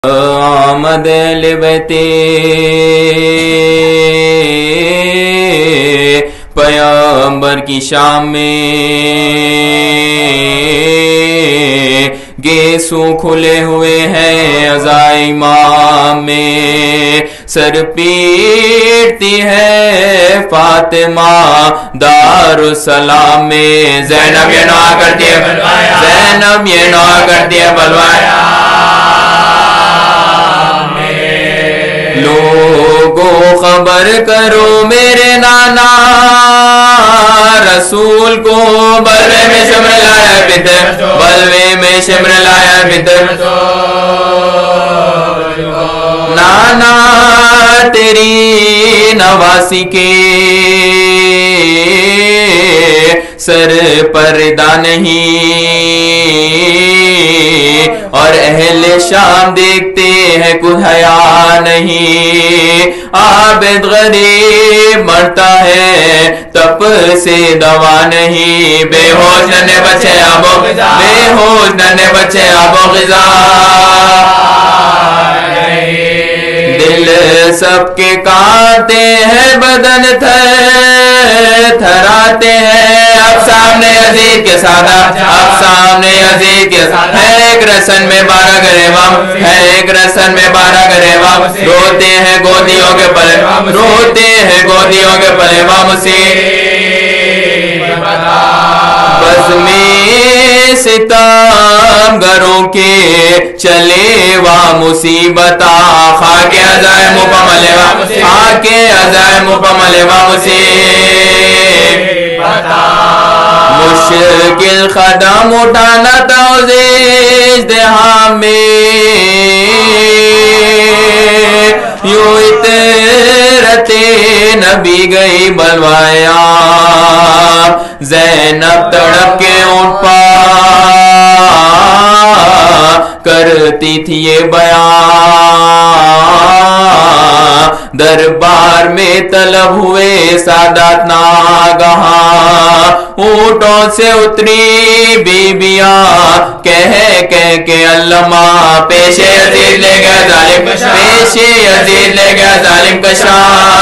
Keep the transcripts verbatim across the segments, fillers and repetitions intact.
آمد لبتے پیغمبر کی شام میں گیسو کھلے ہوئے ہیں عزائے امام میں، سر پیٹتی ہے فاطمہ دار السلام میں، زینب یہ نعا کرتی ہے بلوایا، زینب یہ نعا کرتی ہے بلوایا لوگوں خبر کرو میرے نانا رسول کو، بلوے میں شمر لایا بدر، بلوے میں شمر لایا بدر، نانا تیری نواسی کے سر پردہ نہیں، اور اہل شام دیکھتے ہیں کوئی حیا نہیں، عابد غریب مرتا ہے تپ سے دوا نہیں، بے ہوش ننے بچے آب و غذا، بے ہوش ننے بچے آب و غذا، دل سب کے کانتے ہیں بدن تھر تھراتے ہیں، اب سامنے یزید کے سادات، اب سامنے یزید کے سادات، ہے ایک رسن میں بارہ گریوام، ہے ایک رسن میں بارہ گریوام، روتے ہیں گودیوں کے پلے، روتے ہیں گودیوں کے پلے وامسی بزمی ستم گروں کے چلے وا مصیبتا، خاک عزائم پا ملے وا، خاک عزائم پا ملے وا مصیبتا، مشکل قدم اٹھانا توزیش دہاں میں، یوں اترتے نبی گئی بلوایا، زینب تڑپ کے اونٹ پا کرتی تھی یہ بیان، دربار میں طلب ہوئے سادات ناگہاں، اونٹوں سے اتری بیبیاں کہہ کہہ کے علمہ، پیشے یزید لے گیا ظالم کشا، پیشے یزید لے گیا ظالم کشا،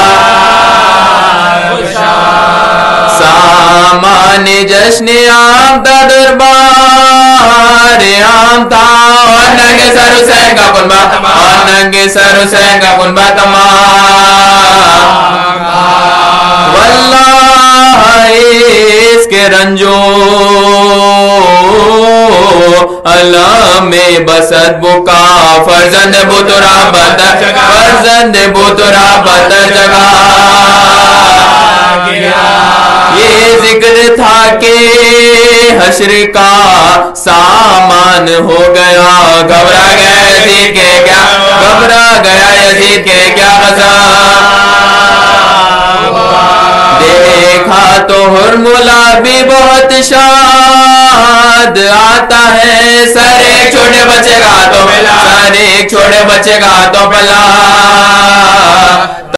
سامان جشن عام تا دربار عام تا، اور ننگے سر حسین کا کنبہ تمام، اور ننگے سر حسین کا کنبہ تمام، واللہ اس کے رنجو علام بسد بکا، فرزند بطرا بدر جگہ، فرزند بطرا بدر جگہ، یہ ذکر تھا کہ حشر کا سامان ہو گیا، گھبرا گیا یزید کے کیا، گھبرا گیا یزید کے کیا غزا، دیکھا تو ہرملا بھی بہت شاد آتا ہے، سر ایک چھوٹے بچے کا ہاتھوں پہ لا، سر ایک چھوٹے بچے کا ہاتھوں پہ لا،